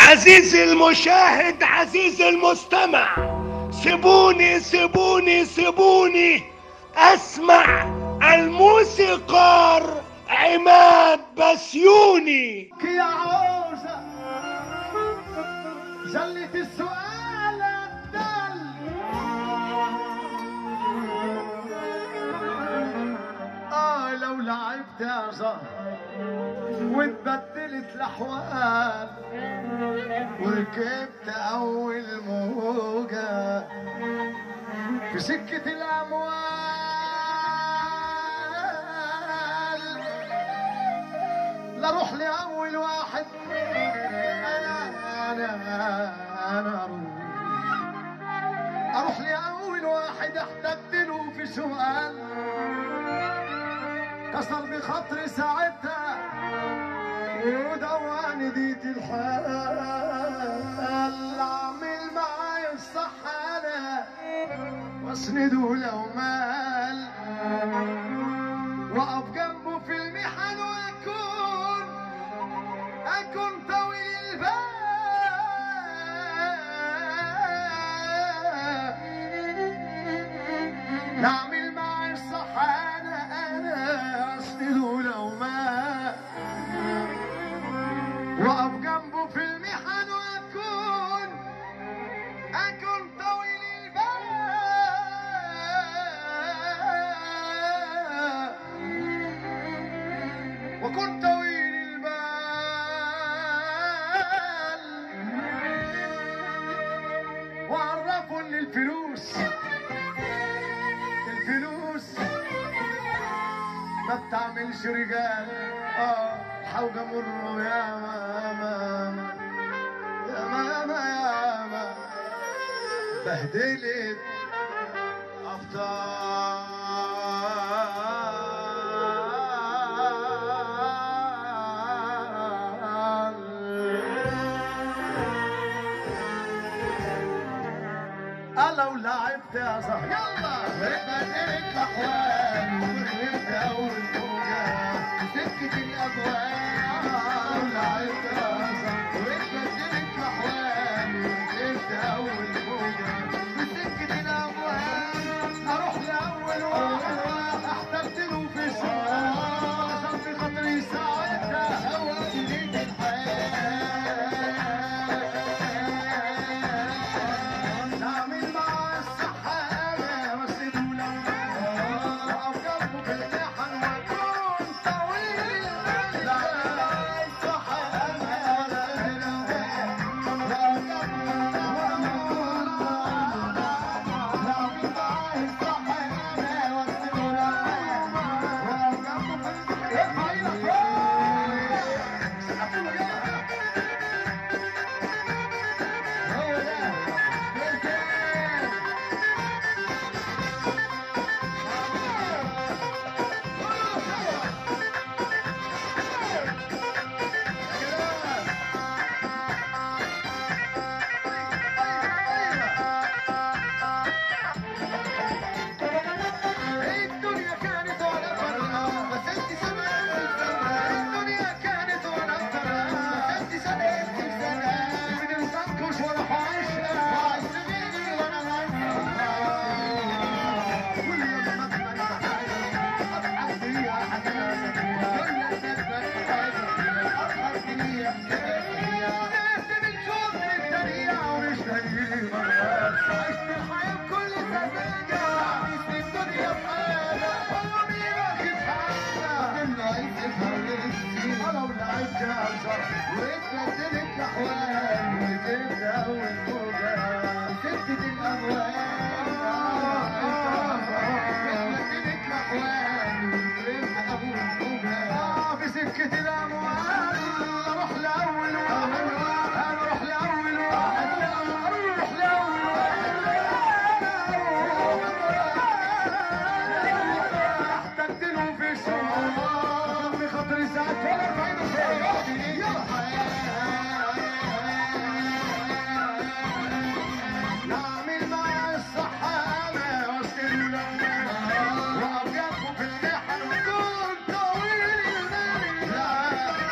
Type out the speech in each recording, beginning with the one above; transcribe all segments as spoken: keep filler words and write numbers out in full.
عزيزي المشاهد، عزيزي المستمع، سيبوني سيبوني سيبوني اسمع الموسيقار عماد بسيوني. يا عوزة جلت السؤال الدل، اه لو لعبت يا زهر واتبدلت الاحوال وركبت اول موجة في سكة الاموال، لاروح لاول واحد انا انا انا اروح اروح لاول واحد احتجت له في سؤال كسر بخاطري ساعتها ودواني ديت الحال، اعمل معايا الصح انا واسنده لو مال واقف جنبه في المحن واكون اكون طويل البال، نعمل معايا الصح انا انا اسنده لو مال واقف جنبه في المحن واكون اكون طويل البال، وكن طويل البال وعرفوا ان الفلوس الفلوس ما بتعملش رجال، اه حوجة مر يا ماما يا ماما يا ماما بهدلت افضل لو لعبت يا زهر يلا بهدلت الاحوال وركبت اول موجة سكة الأبواب، لعبت أزهر واتبدلت الأحوال وركبت أول موجة بسكة الأبواب، أروح لأول واحد احتجت له في سؤال كسر في خاطري ساعتها هوا جديد الحياة، نعمل معاه الصح أنا واسيبه لو واقف جنبه في المحن واكون طويل واتبدلت الاحوال وركبت اول موجة سكة الاموال، اتبدلت الاحوال وركبت اول موجة في سكة الاموال، اروح لاول واحد اروح لاول واحد اروح لاول واحد احتجت له في سؤال بخاطري ساعتها نعمل معاه الصح انا واسكت واقف جنبه في المحن وكون طويل البال،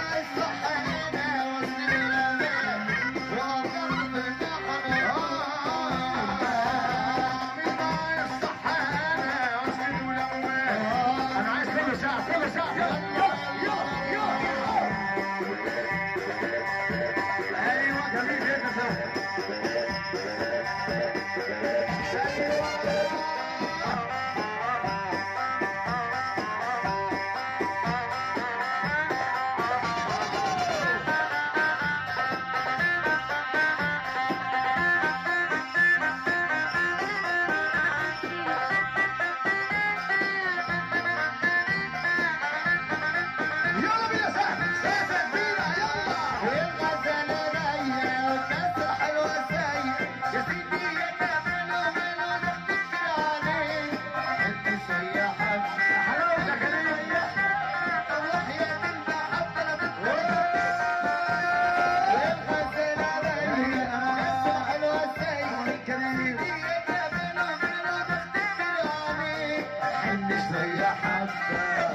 زي حتى